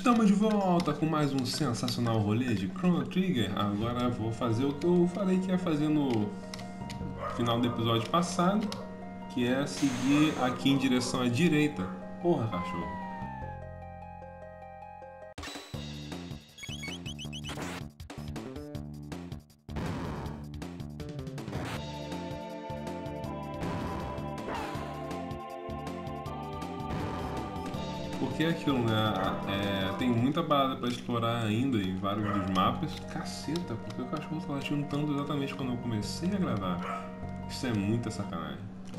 Estamos de volta com mais um sensacional rolê de Chrono Trigger. Agora vou fazer o que eu falei que ia fazer no final do episódio passado, que é seguir aqui em direção à direita. Porra, cachorro. Porque é aquilo, né? Tem muita parada pra explorar ainda em vários dos mapas. Caceta, porque o cachorro tá latindo tanto exatamente quando eu comecei a gravar. Isso é muita sacanagem.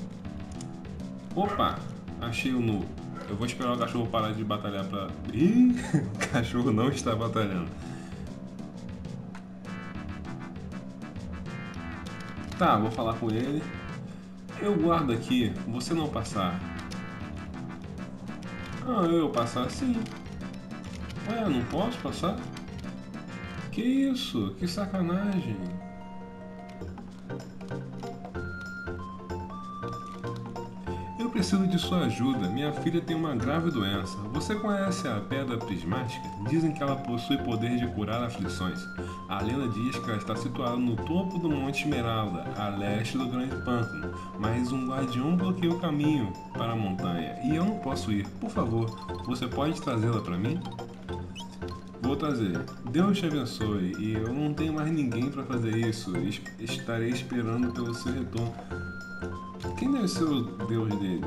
Opa! Achei o Nu. Eu vou esperar o cachorro parar de batalhar pra... Ih! O cachorro não está batalhando. Tá, vou falar com ele. Eu guardo aqui, você não passar. Ah, eu passar sim. Ué, não posso passar? Que isso? Que sacanagem. Eu preciso de sua ajuda. Minha filha tem uma grave doença. Você conhece a Pedra Prismática? Dizem que ela possui poder de curar aflições. A lenda diz que ela está situada no topo do Monte Esmeralda, a leste do Grande Pântano. Mas um guardião bloqueia o caminho para a montanha e eu não posso ir. Por favor, você pode trazê-la para mim? Vou trazer. Deus te abençoe. E eu não tenho mais ninguém para fazer isso. Estarei esperando pelo seu retorno. Quem deve ser o Deus dele?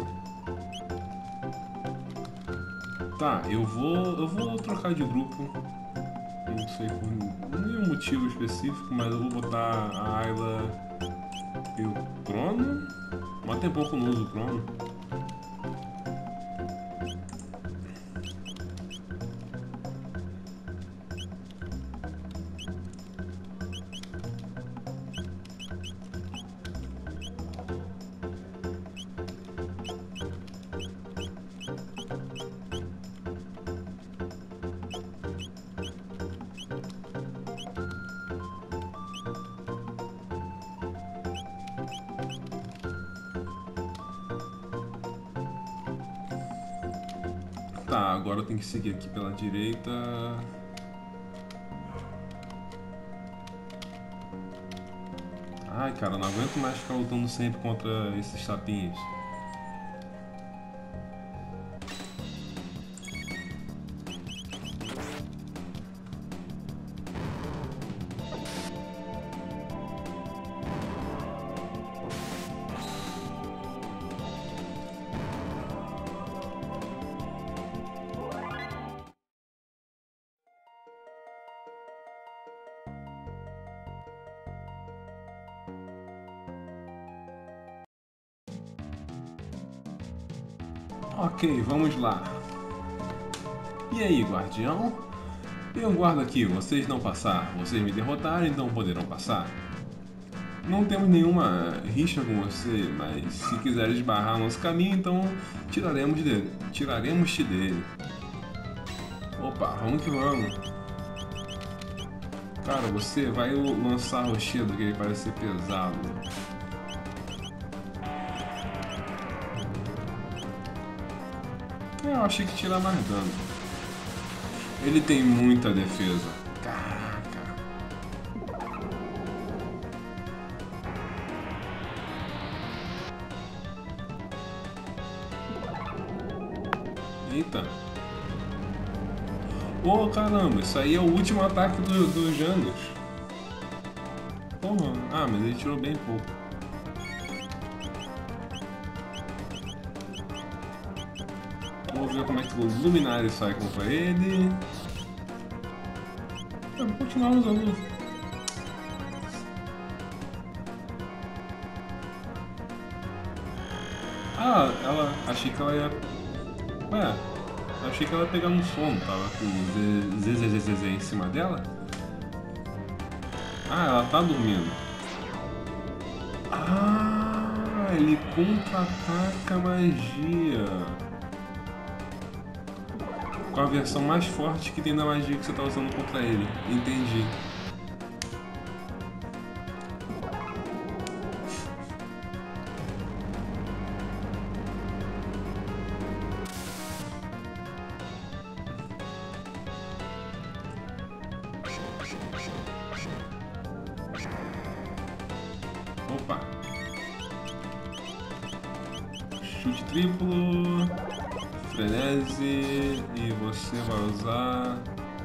Tá, eu vou trocar de grupo. Não sei por nenhum motivo específico, mas eu vou botar a Ayla e o Crono. Mó tempão que eu não uso o Crono. Tá, agora eu tenho que seguir aqui pela direita. Ai, cara, eu não aguento mais ficar lutando sempre contra esses sapinhos. Ok, vamos lá. E aí, guardião? Eu guardo aqui, vocês não passar. Vocês me derrotaram, então poderão passar. Não temos nenhuma rixa com você, mas se quiser esbarrar nosso caminho, então tiraremos-te dele. Opa, vamos que vamos. Cara, você vai lançar rochedo, que ele parece ser pesado. Eu achei que tira mais dano. Ele tem muita defesa. Caraca. Eita. Oh, caramba, isso aí é o último ataque do Janus. Porra. Ah, mas ele tirou bem pouco. Vamos ver como é que o Luminário sai contra ele. Eu vou continuar usando. Ah, achei que ela ia... Ué, achei que ela ia pegar no sono. Tava com o ZZZZ em cima dela. Ah, ela tá dormindo. Ah, ele contra-ataca a magia. Com a versão mais forte que tem da magia que você tá usando contra ele. Entendi. chute triplo, frenesi, e você vai usar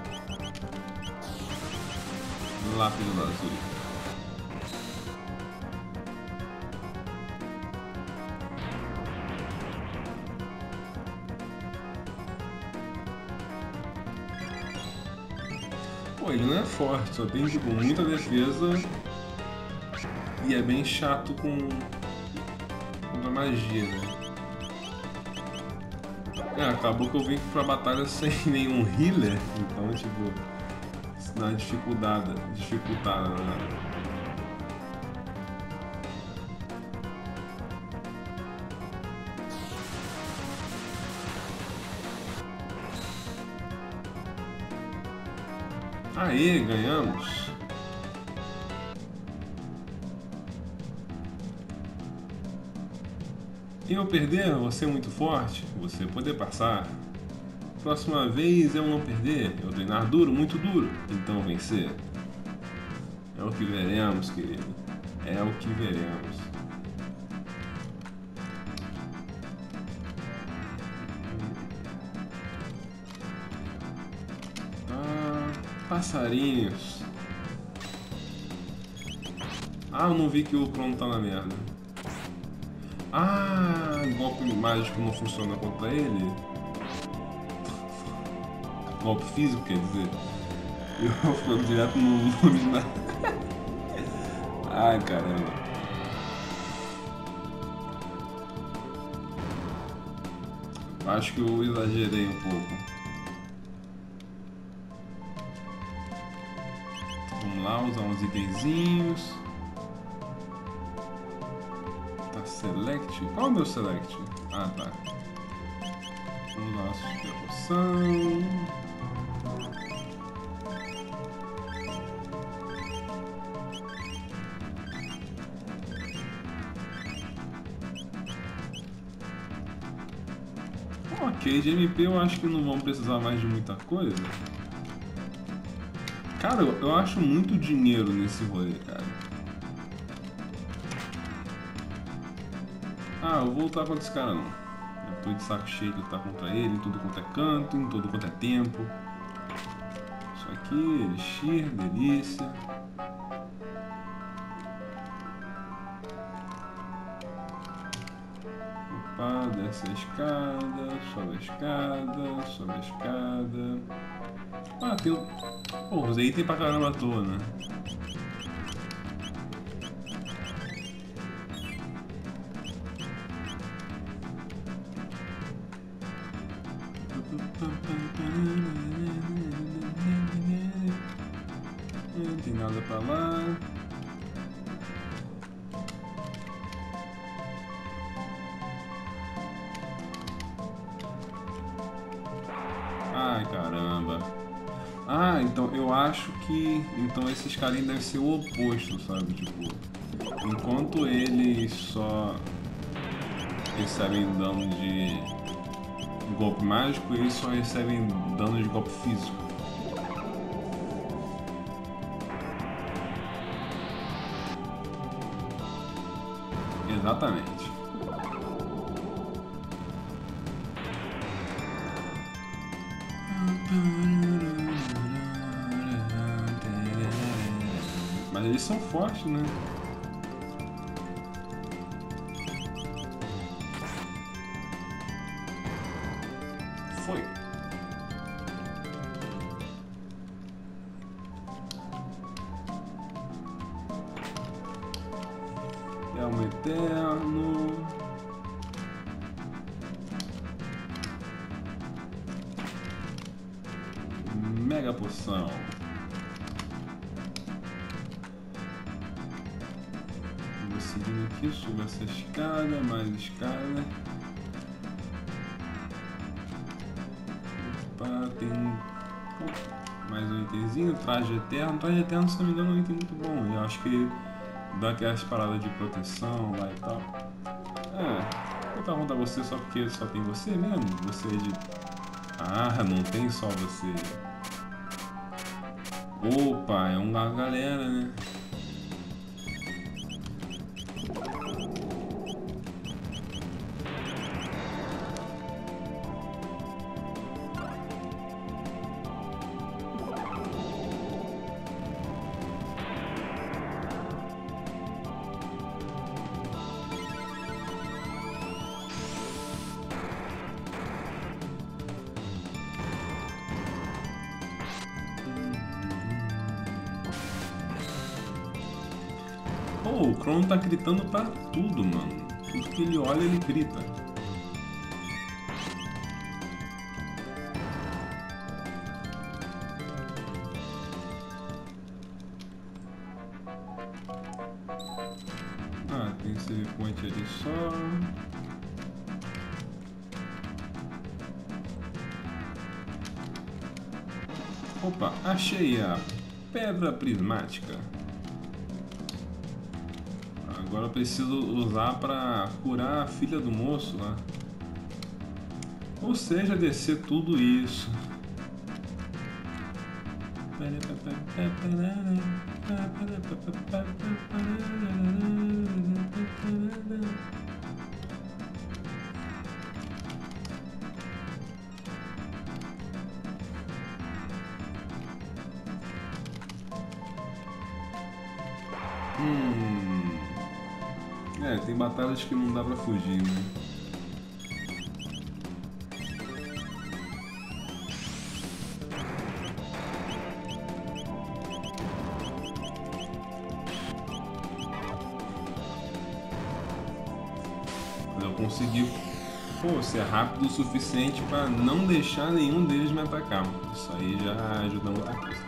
lápis azul. Pô, ele não é forte, só tem tipo muita defesa e é bem chato com a magia, né? Acabou que eu vim pra batalha sem nenhum healer, então tipo, isso dá uma dificultada, né? Aê, ganhamos! Eu perder, você é muito forte, você poder passar. Próxima vez eu não perder, eu treinar duro, muito duro, então vencer. É o que veremos, querido. É o que veremos. Passarinhos. Eu não vi que o Crono tá na merda. Golpe mágico não funciona contra ele. Golpe físico, quer dizer. Eu fui direto no nome. Ai, caramba. Acho que eu exagerei um pouco. Vamos lá, usar uns itenzinhos. Tá, select. Qual é o meu select? Tá. Vamos lá, super poção. Ok, de MP eu acho que não vão precisar mais de muita coisa. Cara, eu acho muito dinheiro nesse rolê, cara. Eu vou lutar contra esse cara não. Eu tô de saco cheio de lutar contra ele em tudo quanto é canto, em tudo quanto é tempo. Isso aqui, elixir, delícia. Desce a escada, sobe a escada, sobe a escada. Tem um... Pô, usei item pra caramba à toa, né? Não tem nada pra lá. Ai, caramba. Então eu acho que... Então esses carinhas devem ser o oposto, sabe? Tipo, enquanto eles só recebem dano de golpe mágico, eles só recebem dano de golpe físico. Exatamente. Mas eles são fortes, né? Foi. É um eterno. Mega poção. Vou seguindo aqui, subo essa escada, mais escada. Opa, tem mais um itemzinho, traje eterno. Traje eterno, se não me engano, é um item muito bom. Eu acho que dá aquelas paradas de proteção lá e tal. Vou dar conta você só porque só tem você mesmo? Você é de... não tem só você. Opa, é uma galera, né? Pô, o Crono tá gritando pra tudo, mano. Tudo que ele olha, ele grita. Ah, tem esse point ali só. Opa, achei a pedra prismática. Agora eu preciso usar para curar a filha do moço lá. Ou seja, descer tudo isso. É, tem batalhas que não dá pra fugir, né? Eu consegui, pô, ser rápido o suficiente pra não deixar nenhum deles me atacar. Isso aí já ajuda muita coisa.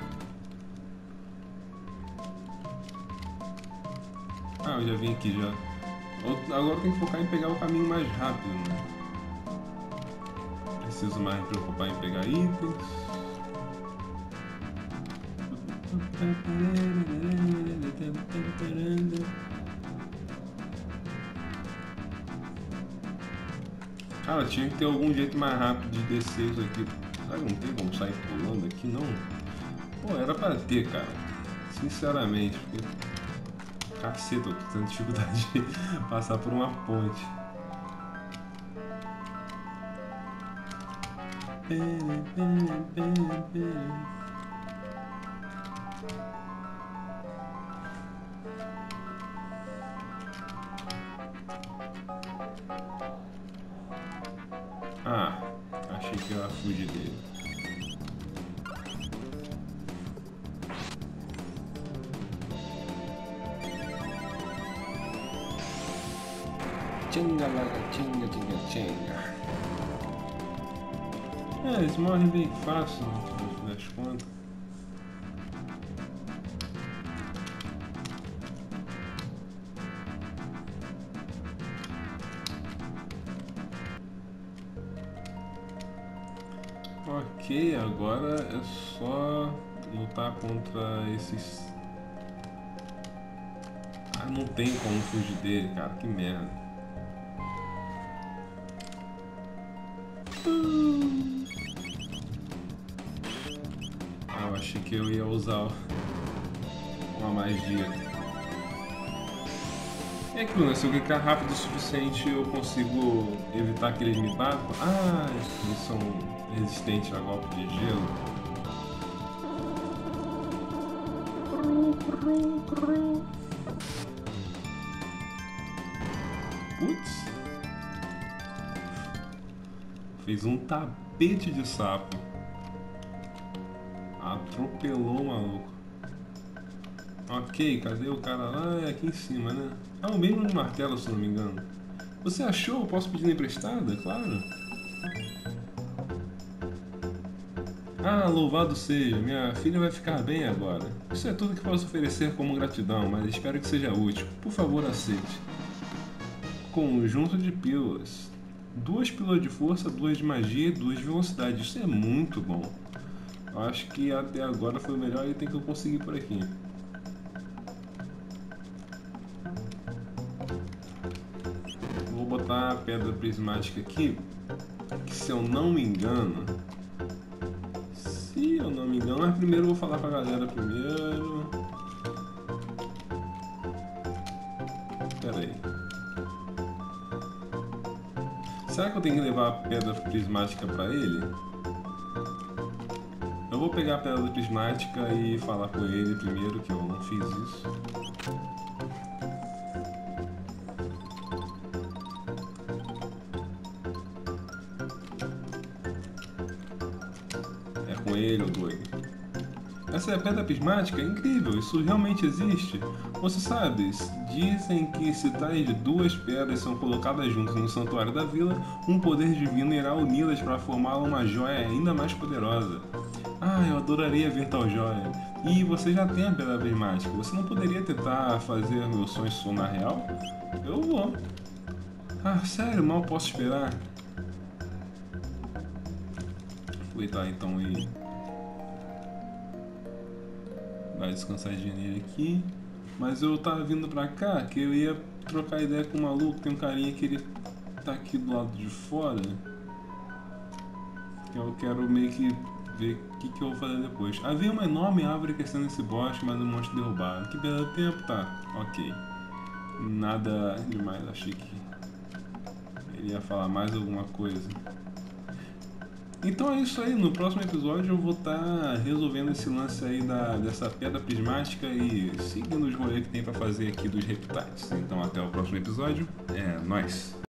Ah, eu já vim aqui já. Agora tem que focar em pegar o caminho mais rápido, né? Preciso mais me preocupar em pegar itens. Cara, tinha que ter algum jeito mais rápido de descer isso aqui. Será que não tem como sair pulando aqui, não? Pô, era pra ter, cara. Sinceramente, porque... Caceta, eu tô tendo dificuldade de passar por uma ponte. Ah, achei que eu ia fugir dele. Tchinga, laga, tchinga, tchinga, tchinga. É, eles morrem bem fácil, no fim das contas. Ok, agora é só lutar contra esses... Ah, não tem como fugir dele, cara, que merda. Ah, eu achei que eu ia usar uma magia. É aquilo, né? Se eu clicar rápido o suficiente, eu consigo evitar que eles me batam. Ah, eles são resistentes a golpe de gelo. Putz. Fez um tapete de sapo. Atropelou o maluco. Ok, cadê o cara lá? É aqui em cima, né? Ah, o mesmo de martelo, se não me engano. Você achou? Eu posso pedir emprestada? Claro. Ah, louvado seja, minha filha vai ficar bem agora. Isso é tudo que posso oferecer como gratidão, mas espero que seja útil. Por favor, aceite. Conjunto de pílulas. 2 pílulas de força, 2 de magia e 2 de velocidade. Isso é muito bom. Eu acho que até agora foi o melhor item que eu consegui por aqui. Vou botar a pedra prismática aqui, que se eu não me engano... mas primeiro eu vou falar com a galera primeiro. Pera aí. Será que eu tenho que levar a pedra prismática pra ele? Eu vou pegar a pedra prismática e falar com ele primeiro, que eu não fiz isso. É com ele, ô doido. Essa é a pedra prismática? É incrível, isso realmente existe. Você sabe Dizem que se tais duas pedras são colocadas juntas no santuário da vila, um poder divino irá uni-las para formar uma joia ainda mais poderosa. Ah, eu adoraria ver tal joia. E você já tem a pedra prismática. Você não poderia tentar fazer meu sonho se tornar real? Eu vou. Ah, sério, mal posso esperar. Aproveitar então e dar uma descansadinha nele aqui. Mas eu tava vindo pra cá que eu ia trocar ideia com o maluco. Tem um carinha que ele tá aqui do lado de fora. Que eu quero meio que ver o que eu vou fazer depois. Havia uma enorme árvore crescendo nesse bosque, mas um monte derrubaram. Que belo tempo, tá? Ok. Nada demais, achei que ele ia falar mais alguma coisa. Então é isso aí, no próximo episódio eu vou estar resolvendo esse lance aí dessa pedra prismática e seguindo os rolês que tem pra fazer aqui dos reptiles. Então até o próximo episódio, é nóis!